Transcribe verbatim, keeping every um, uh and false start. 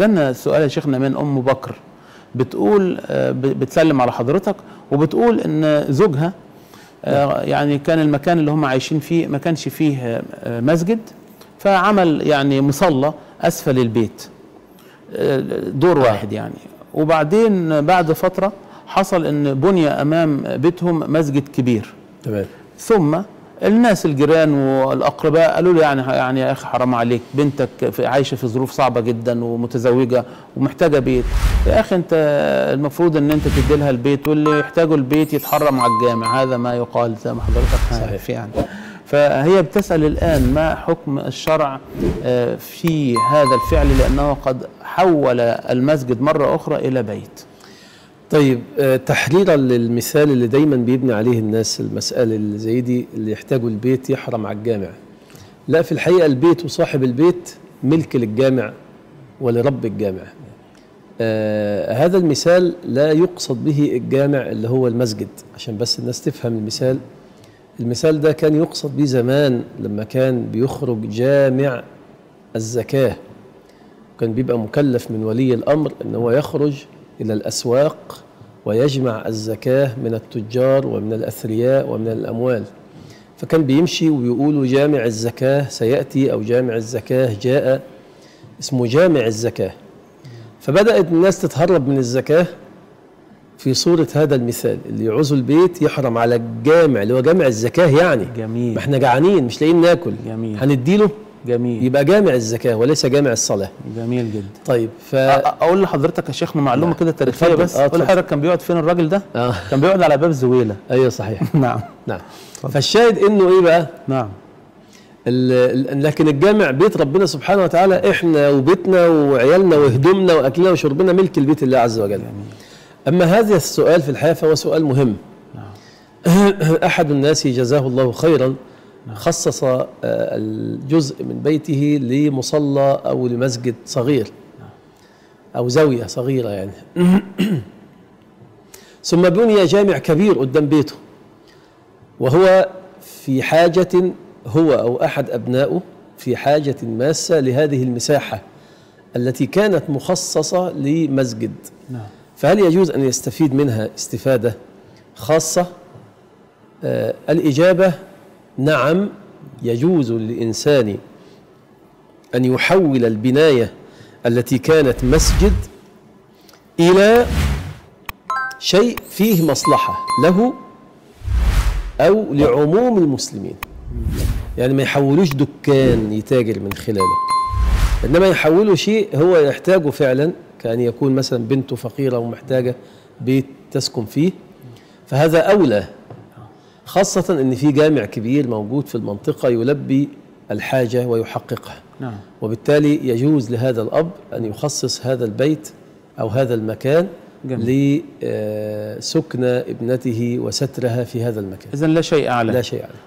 جالنا سؤال يا شيخنا من ام بكر، بتقول بتسلم على حضرتك وبتقول ان زوجها يعني كان المكان اللي هم عايشين فيه ما كانش فيه مسجد، فعمل يعني مصلى اسفل البيت دور واحد يعني، وبعدين بعد فترة حصل ان بني امام بيتهم مسجد كبير. تمام. ثم الناس الجيران والاقرباء قالوا له يعني يعني يا اخي حرام عليك، بنتك عايشه في ظروف صعبه جدا ومتزوجه ومحتاجه بيت، يا اخي انت المفروض ان انت تدي لها البيت، واللي يحتاجوا البيت يتحرم على الجامع. هذا ما يقال زي ما حضرتك عارف يعني. فهي بتسأل الآن ما حكم الشرع في هذا الفعل، لأنه قد حول المسجد مرة أخرى إلى بيت. طيب، تحريرا للمثال اللي دايما بيبني عليه الناس، المسألة اللي زي دي اللي يحتاجوا البيت يحرم على الجامع. لا، في الحقيقة البيت وصاحب البيت ملك للجامع ولرب الجامع. آه هذا المثال لا يقصد به الجامع اللي هو المسجد، عشان بس الناس تفهم المثال. المثال ده كان يقصد به زمان لما كان بيخرج جامع الزكاة، كان بيبقى مكلف من ولي الأمر أنه هو يخرج إلى الأسواق ويجمع الزكاة من التجار ومن الأثرياء ومن الأموال. فكان بيمشي ويقولوا جامع الزكاة سيأتي، أو جامع الزكاة جاء، اسمه جامع الزكاة. فبدأت الناس تتهرب من الزكاة في صورة هذا المثال، اللي يعوز البيت يحرم على الجامع اللي هو جامع الزكاة. يعني جميل، ما احنا جعانين مش لاقيين ناكل، جميل، هنديله، جميل، يبقى جامع الزكاة وليس جامع الصلاة. جميل جدا. طيب، ف اقول لحضرتك يا شيخنا معلومه كده تاريخيه بس. آه قول لحضرتك كان بيقعد فين الراجل ده؟ آه. كان بيقعد على باب زويله. ايوه صحيح. نعم نعم. فالشاهد انه ايه بقى؟ نعم. لكن الجامع بيت ربنا سبحانه وتعالى، احنا وبيتنا وعيالنا وهدومنا واكلنا وشربنا ملك البيت الله عز وجل. جميل. اما هذا السؤال في الحياه فهو سؤال مهم. نعم. احد الناس جزاه الله خيرا خصص الجزء من بيته لمصلى أو لمسجد صغير أو زاوية صغيرة يعني. ثم بني جامع كبير قدام بيته، وهو في حاجة، هو أو أحد أبنائه في حاجة ماسة لهذه المساحة التي كانت مخصصة لمسجد. فهل يجوز أن يستفيد منها استفادة خاصة؟ آه الإجابة نعم، يجوز للإنسان أن يحول البناية التي كانت مسجد إلى شيء فيه مصلحة له أو لعموم المسلمين. يعني ما يحولوش دكان يتاجر من خلاله، إنما يحولوا شيء هو يحتاجه فعلا، كأن يكون مثلا بنته فقيرة ومحتاجة بيت تسكن فيه، فهذا أولى، خاصة أن في جامع كبير موجود في المنطقة يلبي الحاجة ويحققها. نعم. وبالتالي يجوز لهذا الأب أن يخصص هذا البيت أو هذا المكان لسكن ابنته وسترها في هذا المكان. إذن لا شيء أعلى. لا شيء أعلى.